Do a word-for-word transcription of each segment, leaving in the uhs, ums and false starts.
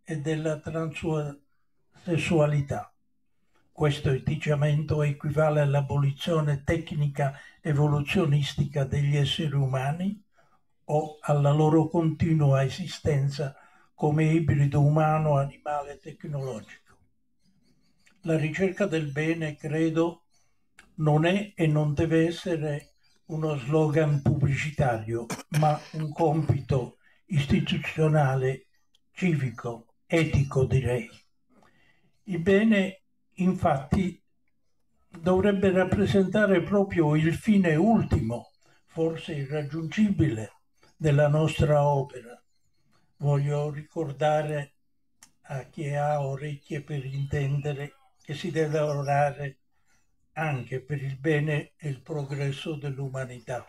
e della transessualità. Questo atteggiamento equivale all'abolizione tecnica evoluzionistica degli esseri umani o alla loro continua esistenza come ibrido umano-animale tecnologico. La ricerca del bene, credo, non è e non deve essere uno slogan pubblicitario, ma un compito istituzionale, civico, etico, direi. Il bene, infatti, dovrebbe rappresentare proprio il fine ultimo, forse irraggiungibile, della nostra opera. Voglio ricordare a chi ha orecchie per intendere che si deve lavorare anche per il bene e il progresso dell'umanità.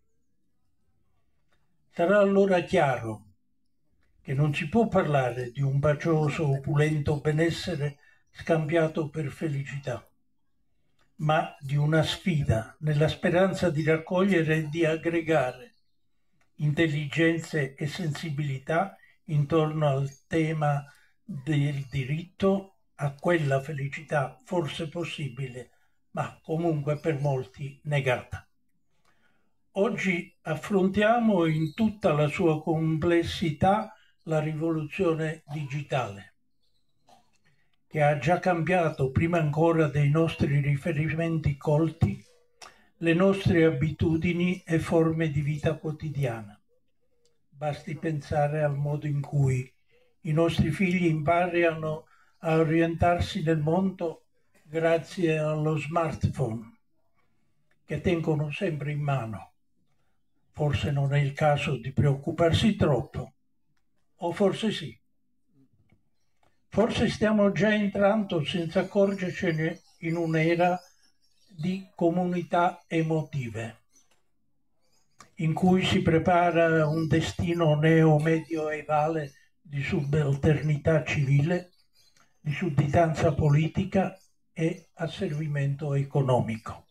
Sarà allora chiaro che non si può parlare di un bacioso, opulento benessere scambiato per felicità, ma di una sfida nella speranza di raccogliere e di aggregare intelligenze e sensibilità intorno al tema del diritto a quella felicità forse possibile, ma comunque per molti negata. Oggi affrontiamo in tutta la sua complessità la rivoluzione digitale, che ha già cambiato, prima ancora dei nostri riferimenti colti, le nostre abitudini e forme di vita quotidiana. Basti pensare al modo in cui i nostri figli imparano a orientarsi nel mondo grazie allo smartphone, che tengono sempre in mano. Forse non è il caso di preoccuparsi troppo, o forse sì. Forse stiamo già entrando senza accorgercene in un'era di comunità emotive, in cui si prepara un destino neo-medioevale di subalternità civile, di sudditanza politica e asservimento economico.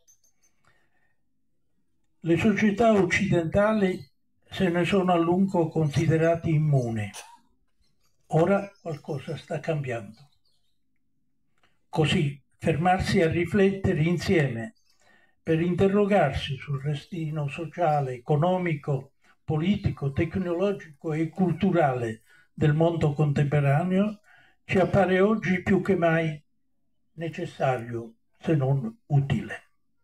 Le società occidentali se ne sono a lungo considerate immuni. Ora qualcosa sta cambiando. Così, fermarsi a riflettere insieme per interrogarsi sul destino sociale, economico, politico, tecnologico e culturale del mondo contemporaneo ci appare oggi più che mai necessario, se non utile.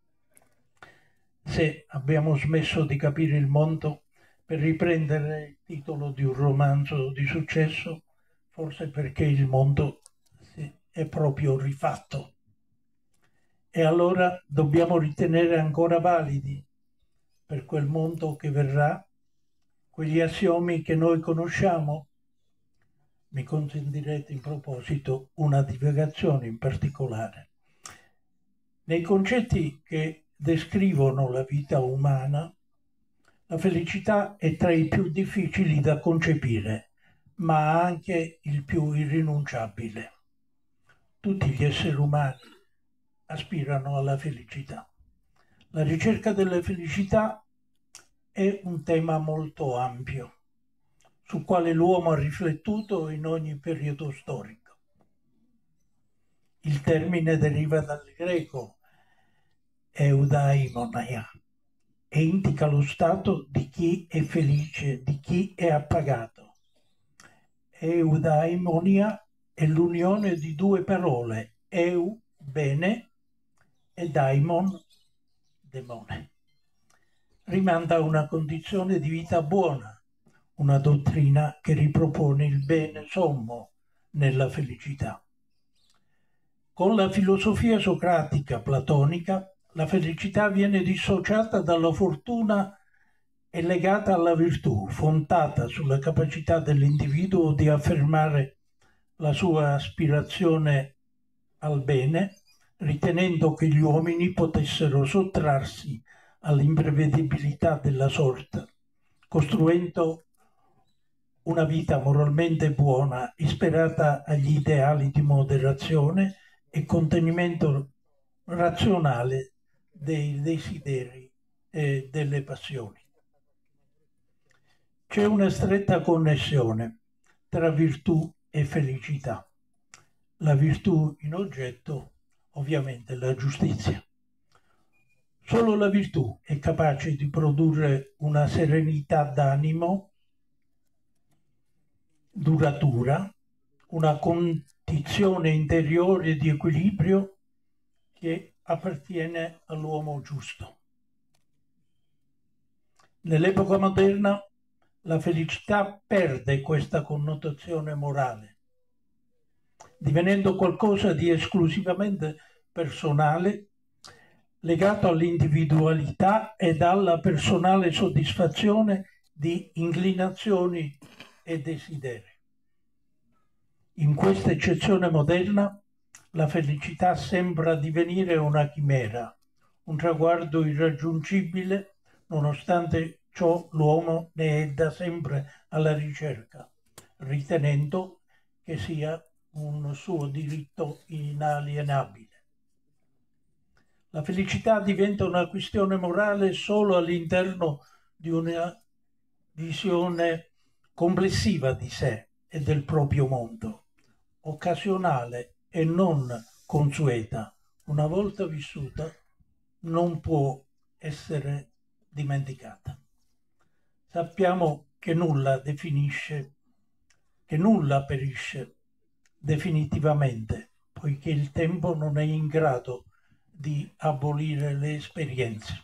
Se abbiamo smesso di capire il mondo, per riprendere il titolo di un romanzo di successo, forse perché il mondo è proprio rifatto. E allora dobbiamo ritenere ancora validi per quel mondo che verrà quegli assiomi che noi conosciamo. Mi consentirete in proposito una divagazione in particolare. Nei concetti che descrivono la vita umana, la felicità è tra i più difficili da concepire, ma anche il più irrinunciabile. Tutti gli esseri umani aspirano alla felicità. La ricerca della felicità è un tema molto ampio, sul quale l'uomo ha riflettuto in ogni periodo storico. Il termine deriva dal greco eudaimonia e indica lo stato di chi è felice, di chi è appagato. Eudaimonia è l'unione di due parole, eu, bene, e daimon, demone. Rimanda a una condizione di vita buona, una dottrina che ripropone il bene sommo nella felicità. Con la filosofia socratica platonica, la felicità viene dissociata dalla fortuna e legata alla virtù, fondata sulla capacità dell'individuo di affermare la sua aspirazione al bene, ritenendo che gli uomini potessero sottrarsi all'imprevedibilità della sorte, costruendo una vita moralmente buona, ispirata agli ideali di moderazione e contenimento razionale dei desideri e delle passioni. C'è una stretta connessione tra virtù e felicità. La virtù in oggetto, ovviamente, la giustizia. Solo la virtù è capace di produrre una serenità d'animo duratura, una condizione interiore di equilibrio che appartiene all'uomo giusto. Nell'epoca moderna la felicità perde questa connotazione morale, divenendo qualcosa di esclusivamente personale, legato all'individualità ed alla personale soddisfazione di inclinazioni e desideri. In questa eccezione moderna, la felicità sembra divenire una chimera, un traguardo irraggiungibile, nonostante ciò l'uomo ne è da sempre alla ricerca, ritenendo che sia un suo diritto inalienabile. La felicità diventa una questione morale solo all'interno di una visione complessiva di sé e del proprio mondo, occasionale e non consueta. Una volta vissuta non può essere dimenticata. Sappiamo che nulla definisce, che nulla perisce definitivamente, poiché il tempo non è in grado di abolire le esperienze.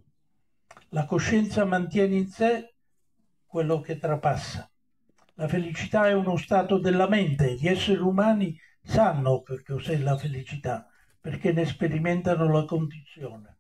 La coscienza mantiene in sé quello che trapassa. La felicità è uno stato della mente. Gli esseri umani sanno che cos'è la felicità, perché ne sperimentano la condizione.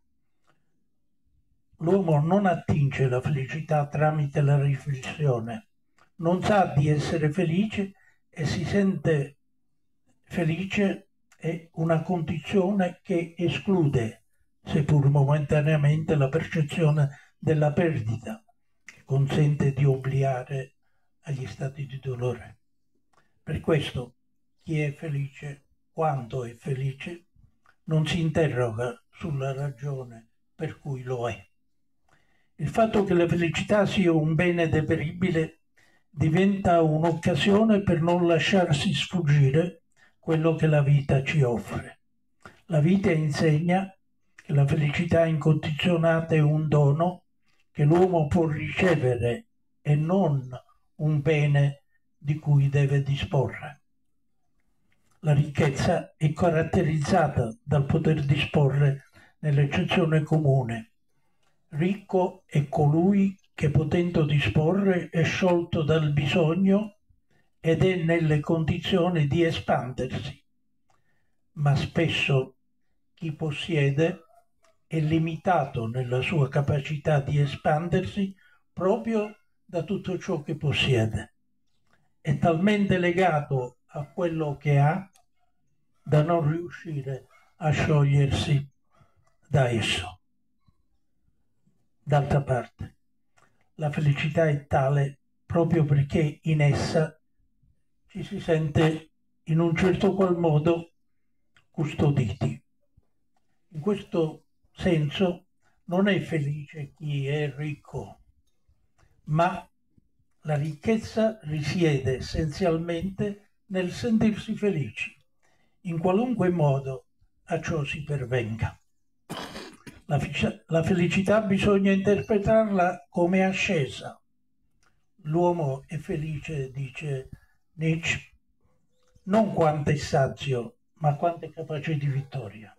L'uomo non attinge la felicità tramite la riflessione, non sa di essere felice e si sente felice è una condizione che esclude, seppur momentaneamente, la percezione della perdita, che consente di obbligare agli stati di dolore. Per questo chi è felice, quando è felice, non si interroga sulla ragione per cui lo è. Il fatto che la felicità sia un bene deperibile diventa un'occasione per non lasciarsi sfuggire quello che la vita ci offre. La vita insegna che la felicità incondizionata è un dono che l'uomo può ricevere e non un bene di cui deve disporre. La ricchezza è caratterizzata dal poter disporre nell'eccezione comune. Ricco è colui che, potendo disporre, è sciolto dal bisogno ed è nelle condizioni di espandersi. Ma spesso chi possiede è limitato nella sua capacità di espandersi proprio da tutto ciò che possiede. È talmente legato a quello che ha da non riuscire a sciogliersi da esso. D'altra parte, la felicità è tale proprio perché in essa ci si sente in un certo qual modo custoditi. In questo senso non è felice chi è ricco, ma la ricchezza risiede essenzialmente nel sentirsi felici, in qualunque modo a ciò si pervenga. La, la felicità bisogna interpretarla come ascesa. L'uomo è felice, dice Nietzsche, non quanto è sazio, ma quanto è capace di vittoria.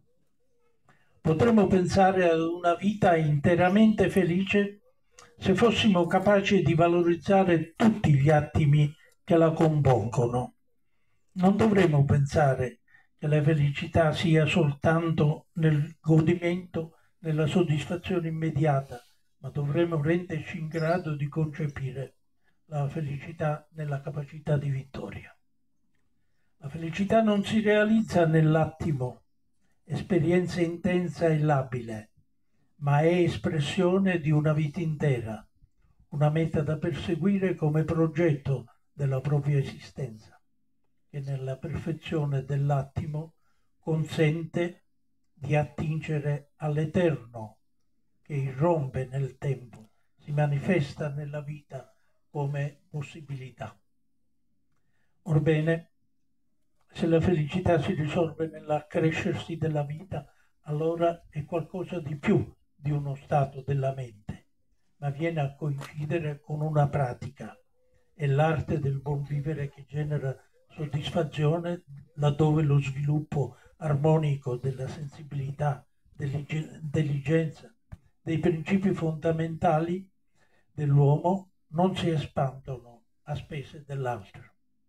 Potremmo pensare ad una vita interamente felice se fossimo capaci di valorizzare tutti gli attimi che la compongono. Non dovremmo pensare che la felicità sia soltanto nel godimento, nella soddisfazione immediata, ma dovremmo renderci in grado di concepire la felicità nella capacità di vittoria. La felicità non si realizza nell'attimo, esperienza intensa e labile, ma è espressione di una vita intera, una meta da perseguire come progetto della propria esistenza, che nella perfezione dell'attimo consente di attingere all'eterno, che irrompe nel tempo, si manifesta nella vita come possibilità. Orbene, se la felicità si risolve nell'accrescersi della vita, allora è qualcosa di più di uno stato della mente, ma viene a coincidere con una pratica. È l'arte del buon vivere che genera soddisfazione laddove lo sviluppo armonico della sensibilità, dell'intelligenza, dei principi fondamentali dell'uomo non si espandono a spese dell'altro.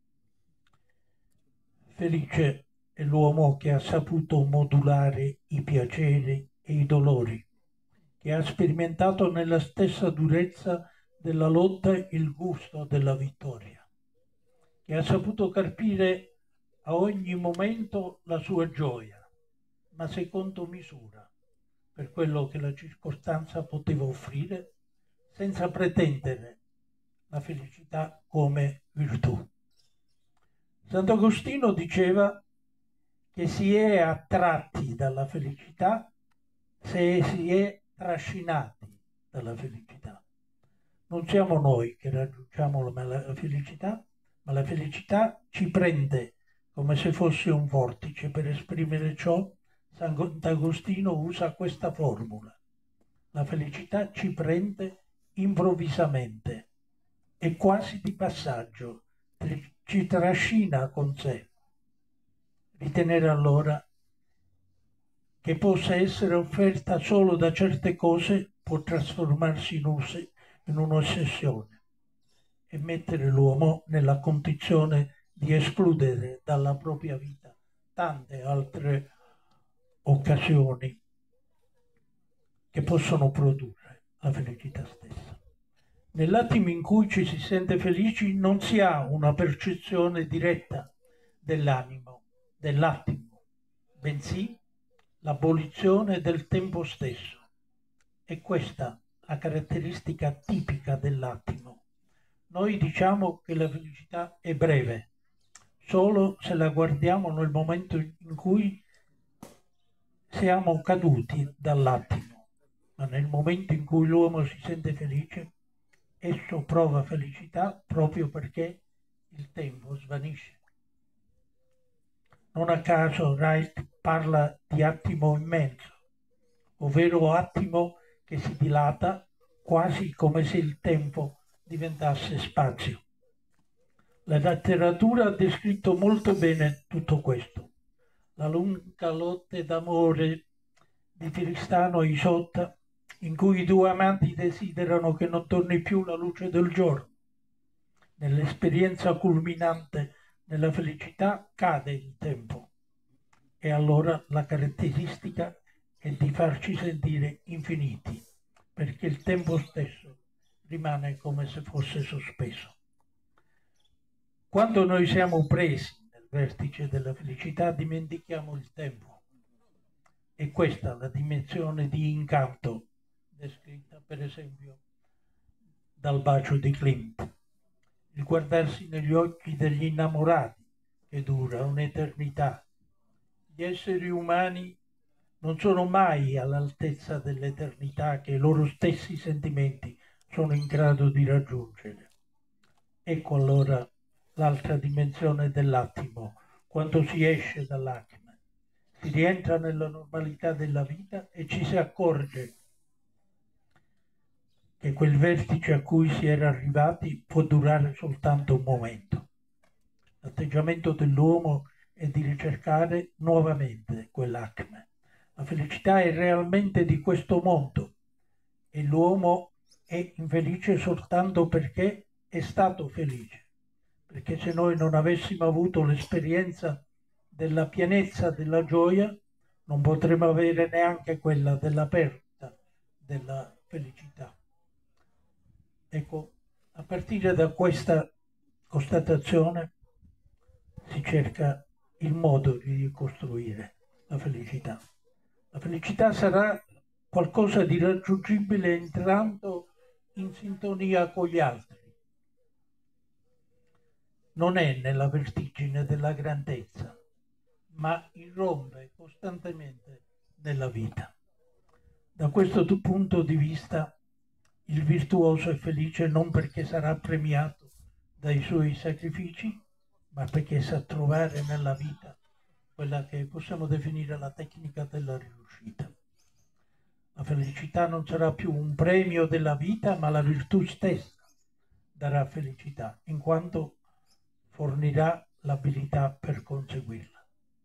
Felice è l'uomo che ha saputo modulare i piaceri e i dolori, che ha sperimentato nella stessa durezza della lotta il gusto della vittoria, che ha saputo carpire a ogni momento la sua gioia, ma secondo misura, per quello che la circostanza poteva offrire, senza pretendere la felicità come virtù. Sant'Agostino diceva che si è attratti dalla felicità se si è trascinati dalla felicità. Non siamo noi che raggiungiamo la felicità, ma la felicità ci prende come se fosse un vortice. Per esprimere ciò, Sant'Agostino usa questa formula. La felicità ci prende improvvisamente e quasi di passaggio, ci trascina con sé. Ritenere allora che possa essere offerta solo da certe cose può trasformarsi in, in un'ossessione e mettere l'uomo nella condizione di escludere dalla propria vita tante altre occasioni che possono produrre la felicità stessa. Nell'attimo in cui ci si sente felici non si ha una percezione diretta dell'animo, dell'attimo, bensì l'abolizione del tempo stesso. È questa la caratteristica tipica dell'attimo. Noi diciamo che la felicità è breve, solo se la guardiamo nel momento in cui siamo caduti dall'attimo, ma nel momento in cui l'uomo si sente felice, esso prova felicità proprio perché il tempo svanisce. Non a caso Wright parla di attimo immenso, ovvero attimo che si dilata quasi come se il tempo diventasse spazio. La letteratura ha descritto molto bene tutto questo. La lunga lotta d'amore di Tristano e Isotta, in cui i due amanti desiderano che non torni più la luce del giorno. Nell'esperienza culminante nella felicità cade il tempo e allora la caratteristica è di farci sentire infiniti, perché il tempo stesso rimane come se fosse sospeso. Quando noi siamo presi nel vertice della felicità dimentichiamo il tempo. E questa è la dimensione di incanto descritta per esempio dal bacio di Klimt. Il guardarsi negli occhi degli innamorati che dura un'eternità. Gli esseri umani non sono mai all'altezza dell'eternità che i loro stessi sentimenti sono in grado di raggiungere. Ecco allora l'altra dimensione dell'attimo, quando si esce dall'acme, si rientra nella normalità della vita e ci si accorge che quel vertice a cui si era arrivati può durare soltanto un momento. L'atteggiamento dell'uomo è di ricercare nuovamente quell'acme. La felicità è realmente di questo mondo e l'uomo è infelice soltanto perché è stato felice. Perché se noi non avessimo avuto l'esperienza della pienezza della gioia, non potremmo avere neanche quella della perdita della felicità. Ecco, a partire da questa constatazione si cerca il modo di ricostruire la felicità. La felicità sarà qualcosa di raggiungibile entrando in sintonia con gli altri. Non è nella vertigine della grandezza, ma irrompe costantemente nella vita. Da questo punto di vista, il virtuoso è felice non perché sarà premiato dai suoi sacrifici, ma perché sa trovare nella vita quella che possiamo definire la tecnica della riuscita. La felicità non sarà più un premio della vita, ma la virtù stessa darà felicità, in quanto fornirà l'abilità per conseguirla.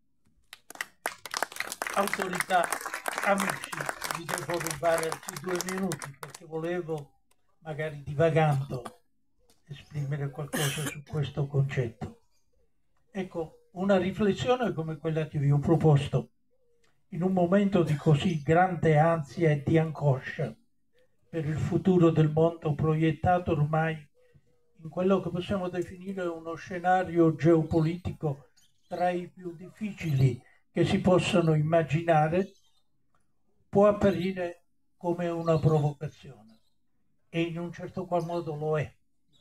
Autorità, amici, vi devo rubare altri due minuti perché volevo, magari divagando, esprimere qualcosa su questo concetto. Ecco, una riflessione come quella che vi ho proposto in un momento di così grande ansia e di angoscia per il futuro del mondo, proiettato ormai in quello che possiamo definire uno scenario geopolitico tra i più difficili che si possano immaginare, può apparire come una provocazione, e in un certo qual modo lo è.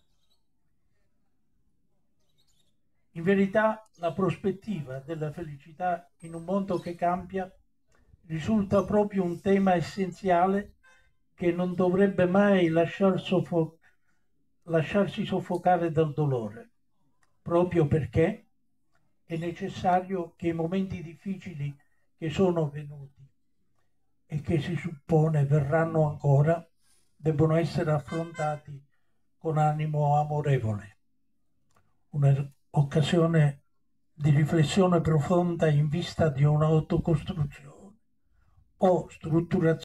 In verità, la prospettiva della felicità in un mondo che cambia risulta proprio un tema essenziale che non dovrebbe mai lasciar soffo- lasciarsi soffocare dal dolore, proprio perché è necessario che i momenti difficili che sono venuti e che si suppone verranno ancora debbono essere affrontati con animo amorevole. Un'occasione di riflessione profonda in vista di un'autocostruzione o strutturazione